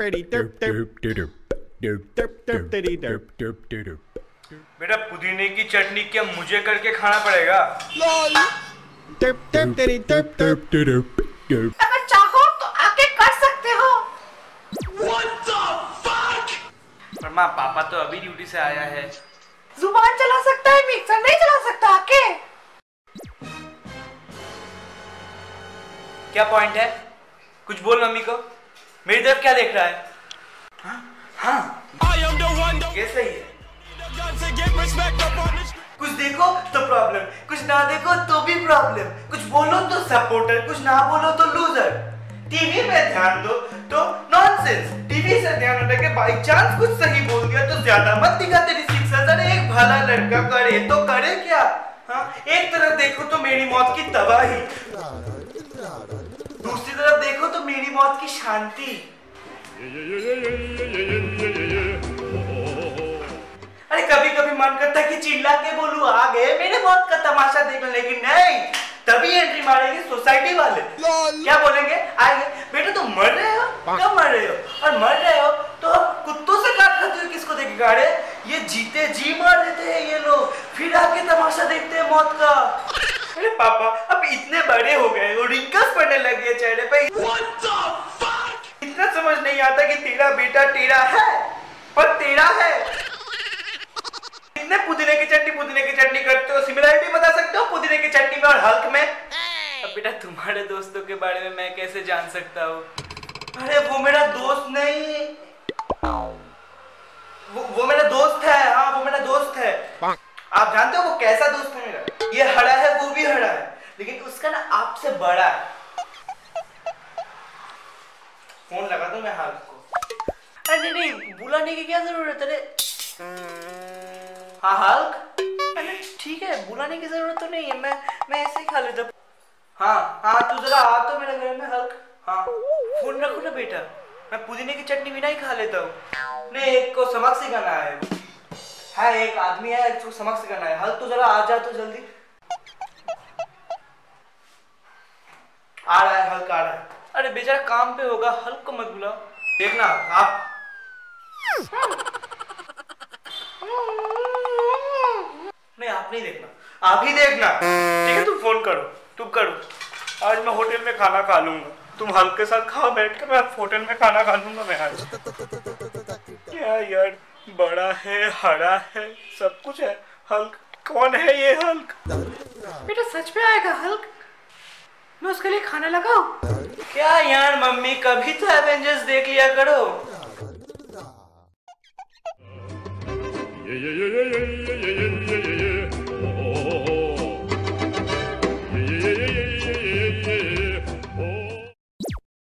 बेटा पुदीने की चटनी क्या मुझे करके खाना पड़ेगा? अगर चाहो तो आके कर सकते हो। पर माँ पापा तो अभी ड्यूटी से आया है। जुबान चला सकता है, मिक्सर नहीं चला सकता आके। क्या पॉइंट है? कुछ बोल मम्मी को। मेरी तरफ क्या देख रहा है? हाँ ये सही है। कुछ देखो तो प्रॉब्लम, कुछ ना देखो तो भी प्रॉब्लम, कुछ बोलो तो सपोर्टर, कुछ ना बोलो तो लूजर। टीवी पे ध्यान दो तो नॉनसेंस। टीवी से ध्यान हटा के बाई चांस कुछ सही बोल दिया तो ज्यादा मत दिखा तेरी सिक्स। अरे एक भला लड़का करे तो करे क्या? हाँ, एक तरफ देखो तो मेरी मौत की तबाही, दूसरी तरफ देखो तो मेरी मौत की शांति। अरे कभी कभी मन करता है कि चिल्ला के बोलूं आ गए मेरे मौत का तमाशा देखने, लेकिन नहीं, तभी एंट्री मारेंगे सोसाइटी वाले। क्या बोलेंगे? आएंगे, बेटा तुम मर रहे हो? कब मर रहे हो? और मर रहे हो तो कुत्तों से काट खाते हो, किसको देखेगा? अरे ये जीते जी मार देते हैं ये लोग, फिर आके तमाशा देखते हैं मौत का। अरे पापा अब इतने बड़े हो गए और रिंकल्स पड़ने लगी है चेहरे पे। इतना समझ नहीं आता कि तेरा बेटा तेरा है पर तेरा है। इतने पुदीने की चटनी करते हो, सिमिलरिटी बता सकते हो पुदीने की चटनी में और हल्क में? अब बेटा तुम्हारे दोस्तों के बारे में मैं कैसे जान सकता हूँ? अरे वो मेरा दोस्त नहीं, वो मेरा दोस्त है। हाँ वो मेरा दोस्त है। आप जानते हो वो कैसा दोस्त है मेरा? ये हरा है, वो भी हरा है, लेकिन उसका ना आपसे बड़ा है। फोन लगा दूं मैं हल्क को? अरे नहीं बुलाने की क्या जरूरत है? हाँ हल्क, अरे ठीक है बुलाने की जरूरत तो नहीं है, मैं ऐसे ही खा लेता। हाँ तू जरा आ तो मेरे घर में हल्क। हाँ फोन रखो ना बेटा, मैं पुदीने की चटनी बिना ही खा लेता हूँ। नहीं एक को सबक सिखाना है। हाँ एक आदमी है, इसको सबक सिखाना है। हल्क तो जरा आ जा तो जल्दी। आ रहा है हल्क, आ रहा है। अरे बेचारा काम पे होगा, हल्क को मत बुलाओ। देखना आप नहीं, आप नहीं देखना, आप ही देखना। ठीक है तुम फोन करो, तुम करो। आज मैं होटल में खाना खा लूंगा, तुम हल्क के साथ खाओ बैठ के, मैं होटल में खाना खा लूंगा मैं आज। क्या यार, बड़ा है, हरा है, सब कुछ है। हल्क कौन है ये हल्क? बेटा सच में आएगा हल्क? मैं उसके लिए खाना लगाऊं? क्या यार मम्मी, कभी तो एवेंजर्स देख लिया करो।